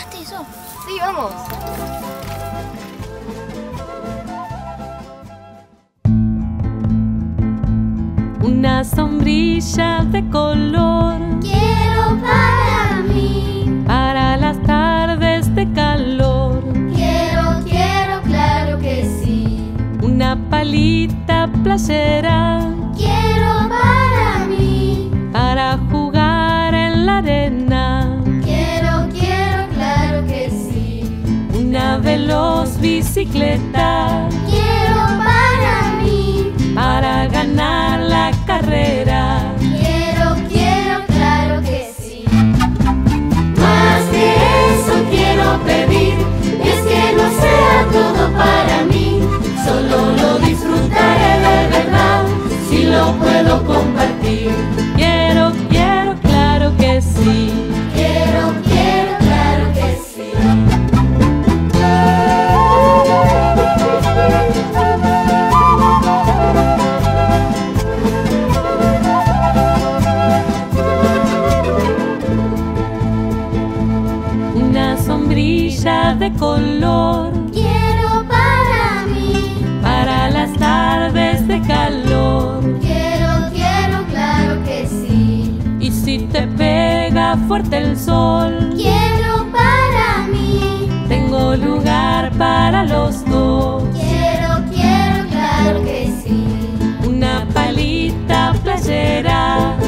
¿Escuchaste eso? Sí, vamos. Una sombrilla de color Quiero para mí. para las tardes de calor. Quiero, claro que sí. Una palita playera Quiero para mí. para jugar en la arena. Quiero, claro que sí. Una veloz bicicleta Quiero para mí. para ganar la carrera. Quiero, claro que sí. Más que eso quiero pedir, es que no sea todo para mí. Solo lo disfrutaré de verdad, si lo puedo compartir. Quiero, claro que sí. Quiero, claro que sí. Una sombrilla de color Quiero para mí. para las tardes de calor. Quiero, claro que sí. Y si te pega fuerte el sol, Quiero para mí. tengo lugar para los dos. Quiero, claro que sí. Una palita playera